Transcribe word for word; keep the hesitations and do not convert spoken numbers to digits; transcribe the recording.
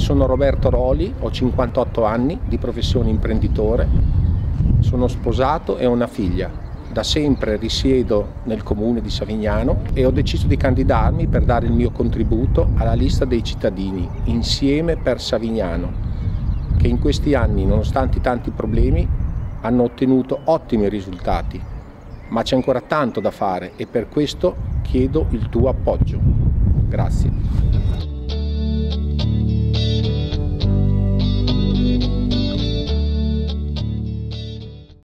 Sono Roberto Roli, ho cinquantotto anni, di professione imprenditore, sono sposato e ho una figlia. Da sempre risiedo nel comune di Savignano e ho deciso di candidarmi per dare il mio contributo alla lista dei cittadini Insieme per Savignano, che in questi anni, nonostante tanti problemi, hanno ottenuto ottimi risultati. Ma c'è ancora tanto da fare e per questo chiedo il tuo appoggio. Grazie.